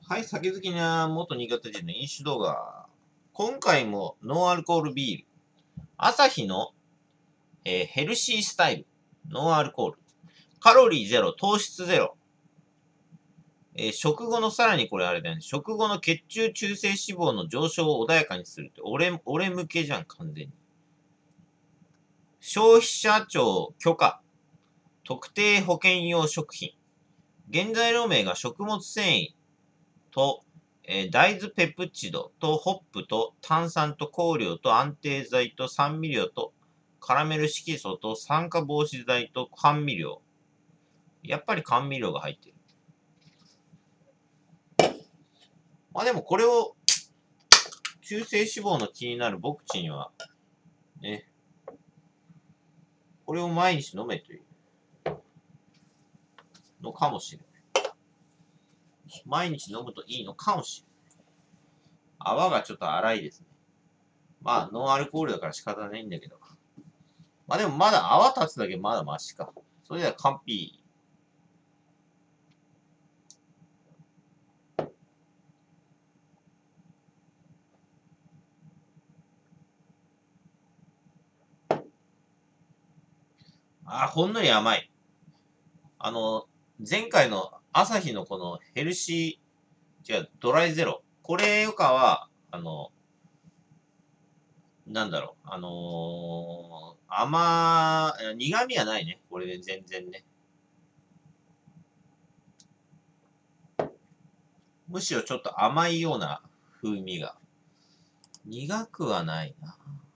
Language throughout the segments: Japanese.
はい、酒好きな元新潟人の飲酒動画。今回もノンアルコールビール。アサヒの、ヘルシースタイル。ノンアルコール。カロリーゼロ、糖質ゼロ。食後のさらにこれあれだよね。食後の血中中性脂肪の上昇を穏やかにするって。俺向けじゃん、完全に。消費者庁許可。特定保険用食品。原材料名が食物繊維と、大豆ペプチドとホップと炭酸と香料と安定剤と酸味料とカラメル色素と酸化防止剤と甘味料。やっぱり甘味料が入ってる。まあでもこれを中性脂肪の気になる僕ちには、ね、これを毎日飲めというのかもしれない。毎日飲むといいのかもしれない。泡がちょっと粗いですね。まあノンアルコールだから仕方ないんだけど。まあでもまだ泡立つだけまだマシか。それでは完璧。ほんのり甘い。前回の朝日のこのヘルシー、ドライゼロ。これよかは、なんだろう、苦味はないね。これで全然ね。むしろちょっと甘いような風味が。苦くはないな。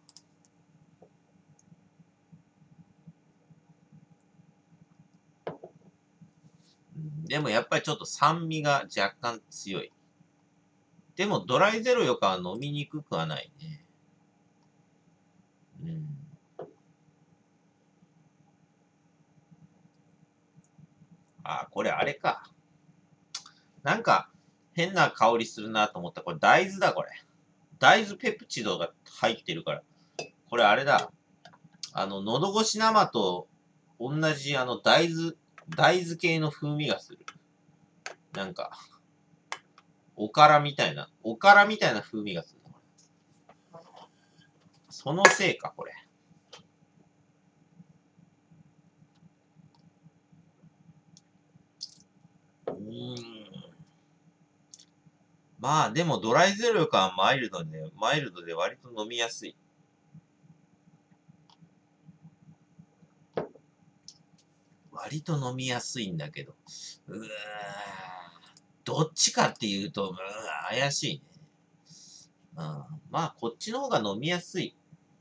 でもやっぱりちょっと酸味が若干強い。でもドライゼロよかは飲みにくくはないね。うん。これあれか。なんか変な香りするなと思った。これ大豆だ、これ。大豆ペプチドが入ってるから。これあれだ。喉越し生と同じ大豆系の風味がする。なんか、おからみたいな風味がする。そのせいか、これ。まあ、でもドライゼロよりはマイルドで割と飲みやすい。割と飲みやすいんだけど。どっちかっていうと、怪しいね。まあ、こっちの方が飲みやすい。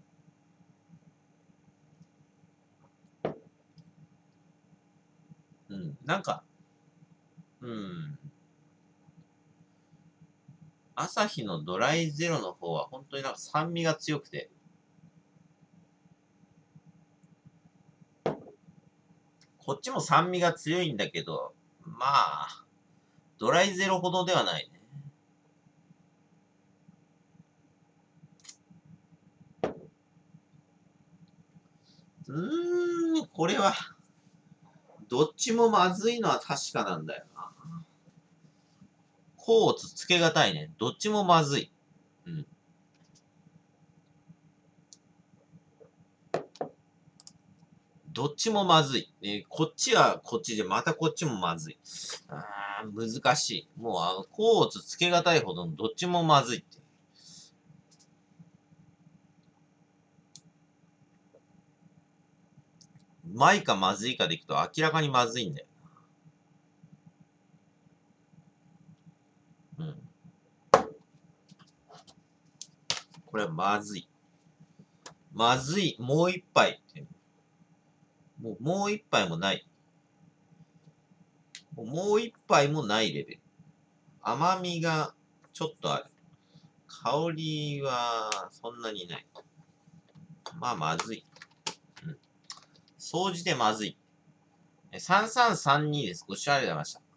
なんか、朝日のドライゼロの方は本当になんか酸味が強くて、こっちも酸味が強いんだけど、まあ、ドライゼロほどではないね。これは、どっちもまずいのは確かなんだよな。甲乙つけがたいね。どっちもまずい。どっちもまずい。こっちはこっちで、またこっちもまずい。難しい。もう、甲乙つけがたいほどどっちもまずいって。うまいかまずいかでいくと明らかにまずいんだよ。これはまずい。まずい。もう一杯って。もう一杯もない。もう一杯もないレベル。甘みがちょっとある。香りはそんなにない。まあ、まずい。総じてまずい。3332です。ご視聴ありがとうございました。